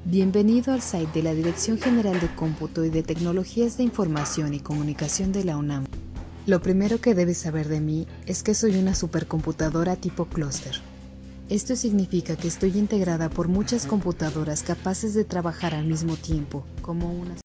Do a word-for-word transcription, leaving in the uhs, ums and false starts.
Bienvenido al site de la Dirección General de Cómputo y de Tecnologías de Información y Comunicación de la UNAM. Lo primero que debes saber de mí es que soy una supercomputadora tipo clúster. Esto significa que estoy integrada por muchas computadoras capaces de trabajar al mismo tiempo, como una